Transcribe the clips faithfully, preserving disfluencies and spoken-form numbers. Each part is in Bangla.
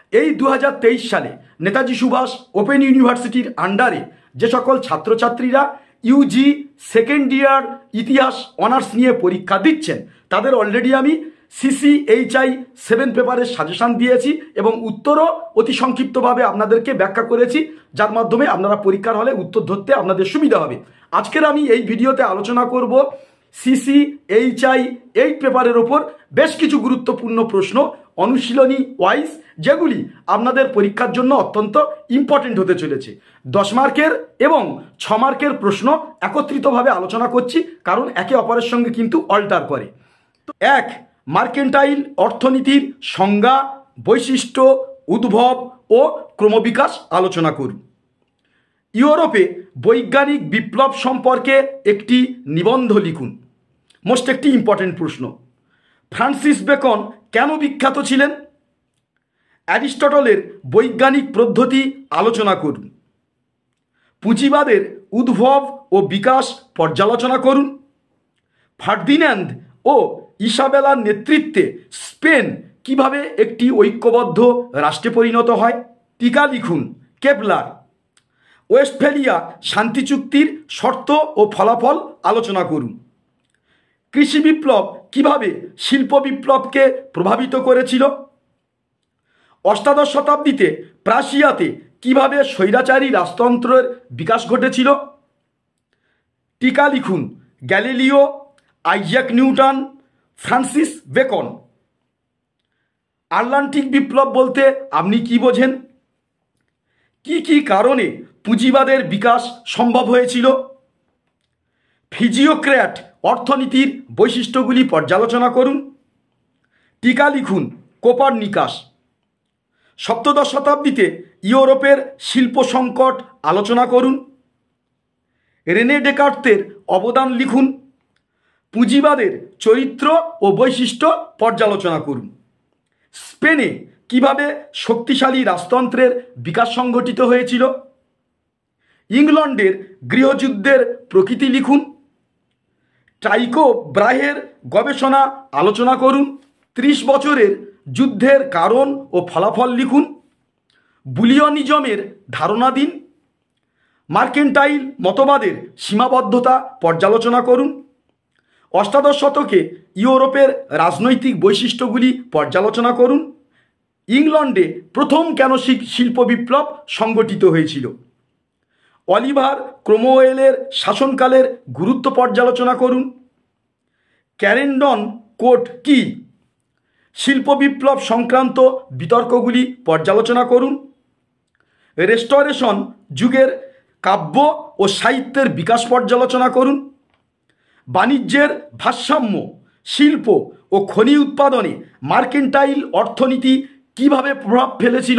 এই দু হাজার তেইশ সালে নেতাজি সুভাষ ওপেন ইউনিভার্সিটির আন্ডারে যে সকল ছাত্রছাত্রীরা ইউজি সেকেন্ড ইয়ার ইতিহাস অনার্স নিয়ে পরীক্ষা দিচ্ছেন তাদের অলরেডি আমি সিসি এইচ আই সেভেন পেপারের সাজেশান দিয়েছি এবং উত্তরও অতি সংক্ষিপ্তভাবে আপনাদেরকে ব্যাখ্যা করেছি, যার মাধ্যমে আপনারা পরীক্ষার হলে উত্তর ধরতে আপনাদের সুবিধা হবে। আজকের আমি এই ভিডিওতে আলোচনা করব সিসি এইচ আই এইট পেপারের ওপর বেশ কিছু গুরুত্বপূর্ণ প্রশ্ন অনুশীলনী ওয়াইজ, যেগুলি আপনাদের পরীক্ষার জন্য অত্যন্ত ইম্পর্টেন্ট হতে চলেছে। দশ মার্কের এবং ছ মার্কের প্রশ্ন একত্রিতভাবে আলোচনা করছি, কারণ একে অপরের সঙ্গে কিন্তু অল্টার করে। এক, মার্কেন্টাইল অর্থনীতির সংজ্ঞা, বৈশিষ্ট্য, উদ্ভব ও ক্রমবিকাশ আলোচনা করুন। ইউরোপে বৈজ্ঞানিক বিপ্লব সম্পর্কে একটি নিবন্ধ লিখুন। মোস্ট একটি ইম্পর্টেন্ট প্রশ্ন। ফ্রান্সিস বেকন কেন বিখ্যাত ছিলেন? অ্যারিস্টটলের বৈজ্ঞানিক পদ্ধতি আলোচনা করুন। পুঁজিবাদের উদ্ভব ও বিকাশ পর্যালোচনা করুন। ফার্দিন্যান্দ ও ইসাবেলার নেতৃত্বে স্পেন কিভাবে একটি ঐক্যবদ্ধ রাষ্ট্রে পরিণত হয়? টিকা লিখুন। কেপলার। ওয়েস্টফেলিয়া শান্তি চুক্তির শর্ত ও ফলাফল আলোচনা করুন। কৃষি বিপ্লব কিভাবে শিল্প বিপ্লবকে প্রভাবিত করেছিল? অষ্টাদশ শতাব্দীতে প্রাশিয়াতে কিভাবে স্বৈরাচারী রাজতন্ত্রের বিকাশ ঘটেছিল? টিকা লিখুন। Galileo, Isaac Newton, Francis Bacon. Atlantic বিপ্লব বলতে আপনি কি বোঝেন? কি কি কারণে পুঁজিবাদের বিকাশ সম্ভব হয়েছিল? ফিজিওক্র্যাট অর্থনীতির বৈশিষ্ট্যগুলি পর্যালোচনা করুন। টিকা লিখুন। কোপারনিকাস। সপ্তদশ শতাব্দীতে ইউরোপের শিল্প সংকট আলোচনা করুন। রেনে ডেকার্তের অবদান লিখুন। পুঁজিবাদের চরিত্র ও বৈশিষ্ট্য পর্যালোচনা করুন। স্পেনে কিভাবে শক্তিশালী রাজতন্ত্রের বিকাশ সংঘটিত হয়েছিল? ইংল্যান্ডের গৃহযুদ্ধের প্রকৃতি লিখুন। টাইকো ব্রাহের গবেষণা আলোচনা করুন। ত্রিশ বছরের যুদ্ধের কারণ ও ফলাফল লিখুন। বুলিয়নিজমের ধারণা দিন। মার্কেন্টাইল মতবাদের সীমাবদ্ধতা পর্যালোচনা করুন। অষ্টাদশ শতকে ইউরোপের রাজনৈতিক বৈশিষ্ট্যগুলি পর্যালোচনা করুন। ইংল্যান্ডে প্রথম কেন শিল্প বিপ্লব সংগঠিত হয়েছিল? অলিভার ক্রোমওয়েলের শাসনকালের গুরুত্ব পর্যালোচনা করুন। ক্যারেন্ডন কোড কি? শিল্প বিপ্লব সংক্রান্ত বিতর্কগুলি পর্যালোচনা করুন। রেস্টোরেশন যুগের কাব্য ও সাহিত্যের বিকাশ পর্যালোচনা করুন। বাণিজ্যের ভারসাম্য, শিল্প ও খনি উৎপাদনে মার্কেন্টাইল অর্থনীতি কিভাবে প্রভাব ফেলেছিল?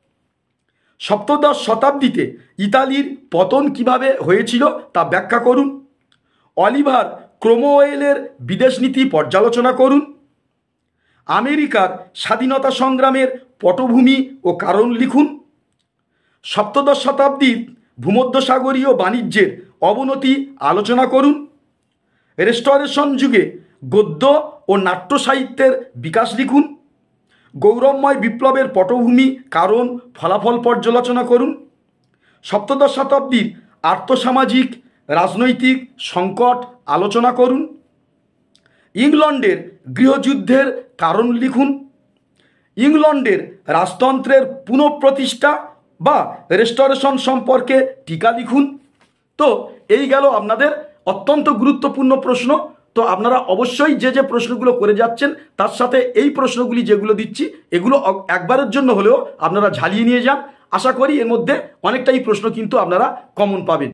সপ্তদশ শতাব্দীতে ইতালির পতন কিভাবে হয়েছিল তা ব্যাখ্যা করুন। অলিভার ক্রোমওয়েলের বিদেশ নীতি পর্যালোচনা করুন। আমেরিকার স্বাধীনতা সংগ্রামের পটভূমি ও কারণ লিখুন। সপ্তদশ শতাব্দীর ভূমধ্যসাগরীয় বাণিজ্যের অবনতি আলোচনা করুন। রেস্টোরেশন যুগে গদ্য ও নাট্য সাহিত্যের বিকাশ লিখুন। গৌরবময় বিপ্লবের পটভূমি, কারণ, ফলাফল পর্যালোচনা করুন। সপ্তদশ শতাব্দীর আর্থসামাজিক রাজনৈতিক সংকট আলোচনা করুন। ইংল্যান্ডের গৃহযুদ্ধের কারণ লিখুন। ইংল্যান্ডের রাজতন্ত্রের পুনঃপ্রতিষ্ঠা বা রেস্টোরেশন সম্পর্কে টিকা লিখুন। তো এই গেল আপনাদের অত্যন্ত গুরুত্বপূর্ণ প্রশ্ন। তো আপনারা অবশ্যই যে যে প্রশ্নগুলো করে যাচ্ছেন তার সাথে এই প্রশ্নগুলি যেগুলো দিচ্ছি এগুলো একবারের জন্য হলেও আপনারা ঝালিয়ে নিয়ে যান। আশা করি এর মধ্যে অনেকটাই প্রশ্ন কিন্তু আপনারা কমন পাবেন।